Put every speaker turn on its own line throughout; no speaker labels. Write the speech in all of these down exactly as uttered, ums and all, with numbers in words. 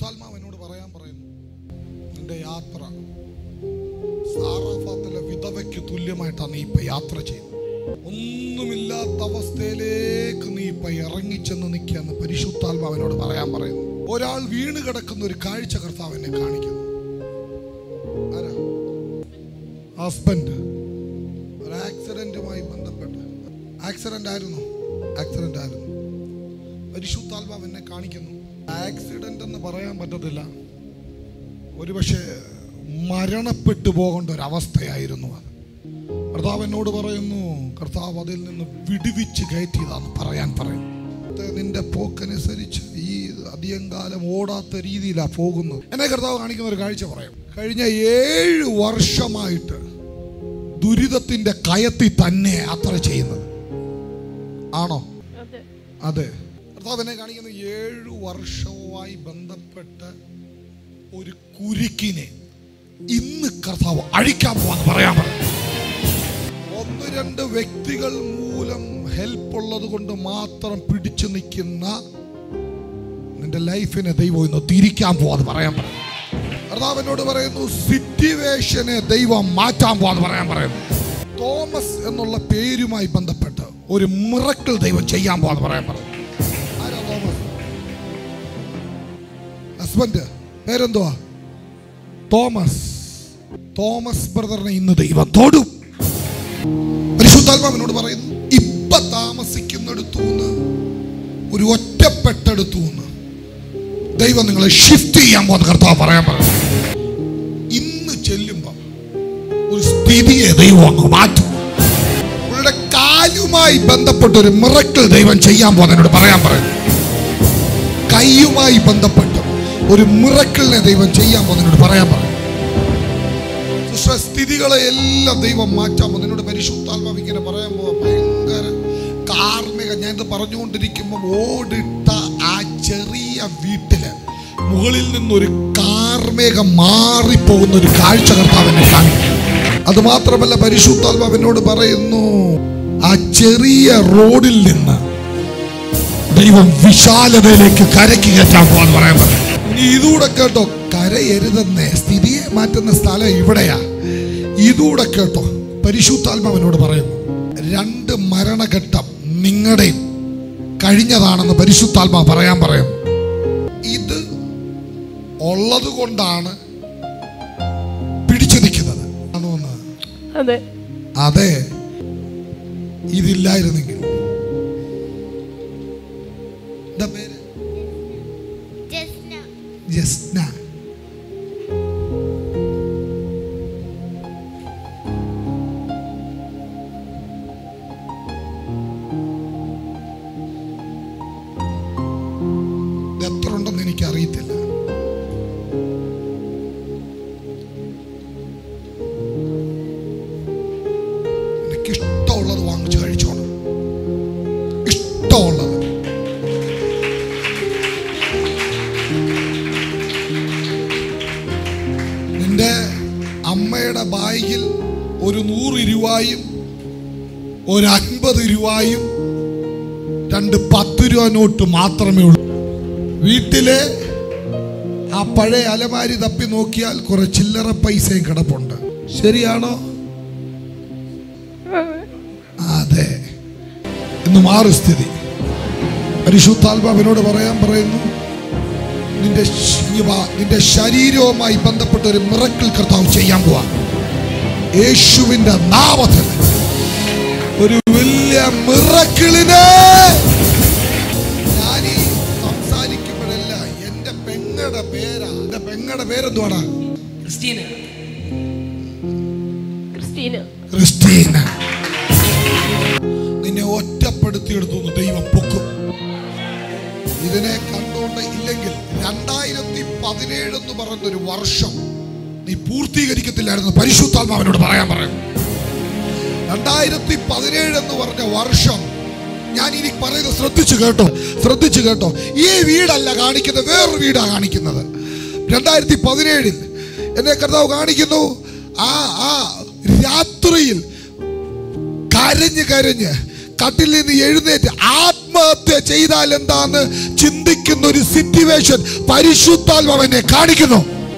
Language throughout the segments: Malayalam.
പരിശുദ്ധാത്മാവ് എന്നോട് പറയാൻ പറയുന്നു, നിന്റെ യാത്ര സാറാഫാത്തിലെ വിധവയ്ക്ക് തുല്യമായിട്ടാണ് നീ ഇപ്പൊ യാത്ര ചെയ്യുന്നത്. ഒന്നുമില്ലാത്ത അവസ്ഥയിലേക്ക് നീ ഇപ്പൊ ഇറങ്ങിച്ചെന്ന് നിൽക്കാന്ന് പരിശുദ്ധാത്മാവ് എന്നോട് പറയാൻ പറയുന്നു. ഒരാൾ വീണ് കിടക്കുന്ന ഒരു കാഴ്ച കർത്താവ് എന്നെ കാണിക്കുന്നു. ആരാ? ഹസ്ബൻഡ് ഒരു ആക്സിഡന്റുമായി ബന്ധപ്പെട്ട്. ആക്സിഡന്റ് ആയിരുന്നു ആക്സിഡന്റ് ആയിരുന്നു പരിശുദ്ധാത്മാവ് എന്നെ കാണിക്കുന്നു. ആക്സിഡന്റ് എന്ന് പറയാൻ പറ്റത്തില്ല, ഒരുപക്ഷെ മരണപ്പെട്ടു പോകേണ്ട ഒരു അവസ്ഥയായിരുന്നു അത്. കർത്താവ് എന്നോട് പറയുന്നു, കർത്താവ് അതിൽ നിന്ന് വിടുവിച്ച് കയറ്റിയതാന്ന് പറയാൻ പറയുന്നു. നിന്റെ പോക്കനുസരിച്ച് ഈ അധികം കാലം ഓടാത്ത രീതിയിലാണ് പോകുന്നത്. എന്നെ കർത്താവ് കാണിക്കുന്ന ഒരു കാഴ്ച പറയാം. കഴിഞ്ഞ ഏഴ് വർഷമായിട്ട് ദുരിതത്തിന്റെ കയത്തിൽ തന്നെ യാത്ര ചെയ്യുന്നത് ആണോ? അതെ. കർത്താവ് എന്നെ കാണിക്കുന്ന ഏഴു വർഷവുമായി ബന്ധപ്പെട്ട ഒരു കുരുക്കിനെ ഇന്ന് കർത്താവ് അഴിക്കാൻ പോവാന്ന് പറയാൻ പറഞ്ഞു. ഒന്ന് രണ്ട് വ്യക്തികൾ മൂലം ഹെൽപ്പ് ഉള്ളത് കൊണ്ട് മാത്രം പിടിച്ചു നിൽക്കുന്ന നിന്റെ ലൈഫിനെ ദൈവം ഇന്ന് തിരിക്കാൻ പോവാന്ന് പറയാൻ പറഞ്ഞു. കർത്താവ് എന്നോട് പറയുന്നു, സിറ്റുവേഷനെ ദൈവം മാറ്റാൻ പോവാന്ന് പറയാൻ പറയുന്നു. തോമസ് എന്നുള്ള പേരുമായി ബന്ധപ്പെട്ട് ഒരു മിറക്കിൾ ദൈവം ചെയ്യാൻ പോവാന്ന് പറയാൻ പറഞ്ഞു. ആരാ തോമസ്? ഹസ്ബൻഡ് പേരെന്തുവാ? തോമസ്. തോമസ് ബ്രദറിനെ ഇന്ന് ദൈവം തൊടും. പരിശുദ്ധാത്മാവിനോട് പറയുന്നു, ഇപ്പൊ താമസിക്കുന്നിടത്തുനിന്ന് ഒരു ഒറ്റപ്പെട്ടെടുത്തുനിന്ന് ദൈവം നിങ്ങളെ ഷിഫ്റ്റ് ചെയ്യാൻ പോകുന്ന കർത്താവ് പറയാൻ പറഞ്ഞു. ഇന്ന് ചെല്ലുമ്പോ ഒരു സ്ഥിതിയെ ദൈവം അങ്ങ് മാറ്റും. നിങ്ങളുടെ കാലുമായി ബന്ധപ്പെട്ട ഒരു മിറക്കിൾ ദൈവം ചെയ്യാൻ പോകുന്നതിനോട് പറയാൻ പറയുന്നു. കൈയുമായി ബന്ധപ്പെട്ട് ഒരു മിറക്കിളിനെ ദൈവം ചെയ്യാൻ പോകുന്നതിനോട് പറയാൻ പറയും. സ്ഥിതികളെ എല്ലാം ദൈവം മാറ്റാൻ പോകുന്നതിനോട് പരിശുദ്ധാത്മാവ് ഇങ്ങനെ പറയാൻ പോവാ. ഭയങ്കര കാർമിക. ഞാൻ ഇത് പറഞ്ഞുകൊണ്ടിരിക്കുമ്പോൾ ഓടിട്ട ആ ചെറിയ വീട്ടില് മുകളിൽ നിന്നൊരു കാർമേഘം മാറിപ്പോകുന്ന ഒരു കാഴ്ച കർത്താവിനെ കാണിക്കും. അത് മാത്രമല്ല, പരിശുദ്ധാത്മാവ് എന്നോട് പറയുന്നു, ആ ചെറിയ റോഡിൽ നിന്ന് ദൈവം വിശാലതയിലേക്ക് കരയ്ക്ക് കയറ്റാൻ പോവാന്ന് പറയാൻ പറഞ്ഞു. ഇനി ഇതൂടെ കേട്ടോ, കരയരുതെന്നേ, സ്ഥിതിയെ മാറ്റുന്ന സ്ഥലം ഇവിടെയാ. ഇതൂടെ കേട്ടോ, പരിശുദ്ധാത്മാവിനോട് പറയുന്നു, രണ്ട് മരണഘട്ടം നിങ്ങളുടെയും കഴിഞ്ഞതാണെന്ന് പരിശുദ്ധാത്മാവ് പറയാൻ പറയുന്നു. ഇത് ഉള്ളത് കൊണ്ടാണ് പിടിച്ചു നിൽക്കുന്നത്. അതെ അതെ ഇതില്ലായിരുന്നെങ്കിൽ. എന്താ പേര്? ജസ്ന. എത്ര ഉണ്ടെന്ന് എനിക്കറിയത്തില്ല. എനിക്കിഷ്ടമുള്ളത് വാങ്ങിച്ചു കഴിച്ചോണം. ഇഷ്ടമുള്ളത്. നിന്റെ അമ്മയുടെ ബാഗിൽ ഒരു നൂറ് രൂപയും ഒരു അൻപത് രൂപയും രണ്ട് പത്ത് രൂപ നോട്ട് മാത്രമേ ഉള്ളൂ. വീട്ടിലെ ആ പഴയ അലമാരി തപ്പി നോക്കിയാൽ കുറെ ചില്ലറ പൈസയും കിടപ്പുണ്ട്. ശരിയാണോ? അതെ. ഇന്ന് മാറി സ്ഥിതി. പരിശുദ്ധാത്മാവിനോട് പറയാൻ പറയുന്നു, നിന്റെ നിന്റെ ശരീരവുമായി ബന്ധപ്പെട്ട ഒരു മിറക്കിൾ കർത്താവ് ചെയ്യാൻ പോവാ. യേശുവിന്റെ നാമത്തിൽ ഒരു വലിയ മിറക്കിളിനെ. ഞാൻ ഈ സംസാരിക്കുമ്പോഴല്ല എന്റെ പെങ്ങളുടെ പേരാ. എന്റെ പെങ്ങളുടെ പേരെന്തുവാണ്? ക്രിസ്റ്റീന. ക്രിസ്റ്റീന. ക്രിസ്റ്റീന. നിന്നെ ഒറ്റപ്പെടുത്തിയെടുത്തു ദൈവം പൊക്കും. ഇതിനെ കണ്ടുകൊണ്ട് ഇല്ലെങ്കിൽ രണ്ടായിരത്തി പതിനേഴ് എന്ന് പറയുന്നൊരു വർഷം നീ പൂർത്തീകരിക്കത്തില്ലായിരുന്നു. പരിശുദ്ധാത്മാവിനോട് പറയാൻ പറയും. രണ്ടായിരത്തി പതിനേഴ് എന്ന് പറഞ്ഞ വർഷം ഞാൻ ഇനി പറയുന്നത് ശ്രദ്ധിച്ചു കേട്ടോ, ശ്രദ്ധിച്ചു കേട്ടോ. ഈ വീടല്ല കാണിക്കുന്നത്, വേറൊരു വീടാ കാണിക്കുന്നത്. രണ്ടായിരത്തി പതിനേഴിൽ എന്നെ കർത്താവ് കാണിക്കുന്നു. ആ ആ രാത്രിയിൽ കരഞ്ഞ് കരഞ്ഞ് കട്ടിൽ നിന്ന് എഴുന്നേറ്റ് ആത്മാ ആത്മഹത്യ ചെയ്താൽ എന്താന്ന് ചിന്തിക്കുന്ന ഒരു സിറ്റുവേഷൻ പരിശുദ്ധാത്മാവിനെ കാണിക്കുന്നു.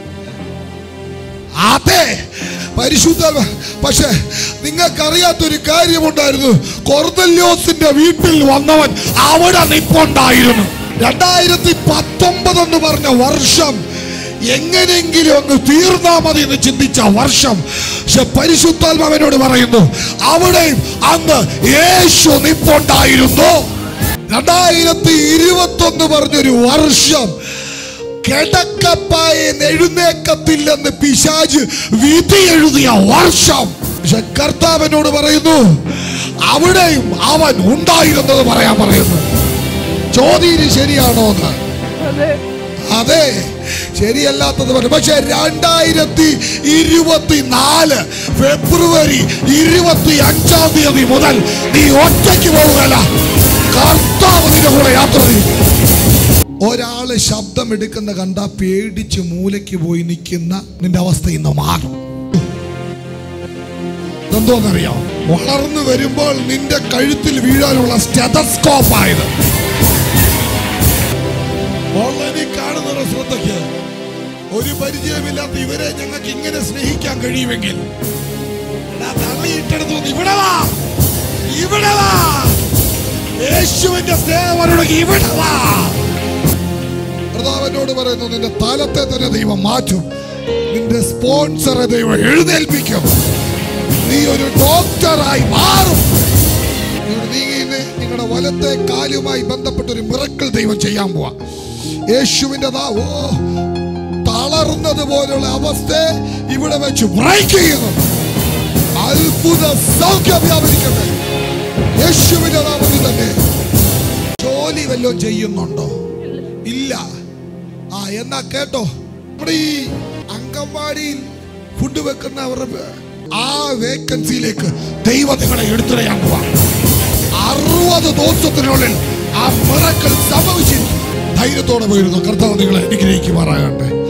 അതെ, പരിശുദ്ധാത്മ. പക്ഷെ നിങ്ങൾക്കറിയാത്തൊരു കാര്യമുണ്ടായിരുന്നു. കൊർന്നല്യോസിന്റെ വീട്ടിൽ വന്നവൻ അവിടെ നിപ്പുണ്ടായിരുന്നു. രണ്ടായിരത്തി പത്തൊമ്പത് എന്ന് പറഞ്ഞ വർഷം എങ്ങനെയെങ്കിലും അങ്ങ് തീർന്നാ മതി എന്ന് ചിന്തിച്ച വർഷം. പക്ഷെ പരിശുദ്ധാത്മാവിനോട് പറയുന്നു, അവിടെയും അന്ന് യേശു നിപ്പുണ്ടായിരുന്നു. രണ്ടായിരത്തി ഇരുപത്തി ഒന്ന് പറഞ്ഞൊരു വർഷം കിടക്കപ്പായ എഴുന്നേക്കത്തില്ലെന്ന് പിശാച് വിധി എഴുതിയ വർഷം. പക്ഷെ കർത്താവിനോട് പറയുന്നു, അവിടെയും അവൻ ഉണ്ടായിരുന്നത് പറയാൻ പറയുന്നു. ചോദ്യം ശരിയാണോ എന്ന്? അതെ, ശരിയല്ലാത്തത് പറഞ്ഞു. പക്ഷെ രണ്ടായിരത്തി ഇരുപത്തിനാല് ഫെബ്രുവരി ഇരുപത്തി അഞ്ചാം തീയതി മുതൽ നീ ഒറ്റയ്ക്ക് പോവുകയല്ല, കർത്താവ് നിന്റെ കൂടെ യാത്ര ചെയ്യും. ഒരാള് ശബ്ദം എടുക്കുന്ന കണ്ട പേടിച്ച് മൂലയ്ക്ക് പോയി നിൽക്കുന്ന നിന്റെ അവസ്ഥ ഇന്ന് മാറും. എന്തോന്നറിയാം? വളർന്നു വരുമ്പോൾ നിന്റെ കഴുത്തിൽ വീഴാനുള്ള സ്റ്റെതസ്കോപ്പ് ആയത്. ഓൺലൈനിൽ കാണുന്ന ശ്രദ്ധയ്ക്ക്, ഒരു പരിചയമില്ലാത്ത ഇവരെ ഞങ്ങൾക്ക് ഇങ്ങനെ സ്നേഹിക്കാൻ കഴിയുമെങ്കിൽ തള്ളിയിട്ടെടുത്തു ഇവിടെ വാ, ഇവിടെ വാ, യേശുവിന്റെ സ്നേഹം ഇവിടെ വാ. കർത്താവിനോട് പറയുന്നു, നിന്റെ തലത്തെ തന്നെ ദൈവം മാറ്റും, നിന്റെ സ്പോൺസറെ ദൈവം എഴുന്നേൽപ്പിക്കും, നീ ഒരു ഡോക്ടറായി മാറും. നിങ്ങളുടെ വലത്തെ കാലുമായി ബന്ധപ്പെട്ട ഒരു മിറക്കിൾ ദൈവം ചെയ്യാൻ പോവാ. യേശുവിന്റെ ഓ തളർന്നത് പോലുള്ള അവസ്ഥ ഇവിടെ വെച്ച് ബ്രേക്ക് ചെയ്യുന്നു. അത്ഭുത സൗഖ്യം വ്യാപരിക്കട്ടെ യേശുവിന്റെ നാമത്തിൽ തന്നെ. ജോലി വല്ലതും ചെയ്യുന്നുണ്ടോ? ഇല്ല. ആ എന്നാ കേട്ടോ, നമ്മുടെ ഈ അങ്കൻവാടിയിൽ ഫുഡ് വെക്കുന്നവരുടെ ആ വേക്കൻസിയിലേക്ക് ദൈവം നിങ്ങളെ എടുത്തിടയാൻ പോവാ. അറുപത് ദിവസത്തിനുള്ളിൽ ആ മിറക്കിൾ സംഭവിച്ചിരിക്കും. ധൈര്യത്തോടെ പോയിരുന്നു. കർത്താവ് നിങ്ങളെ അനുഗ്രഹിക്കുമാറാകട്ടെ.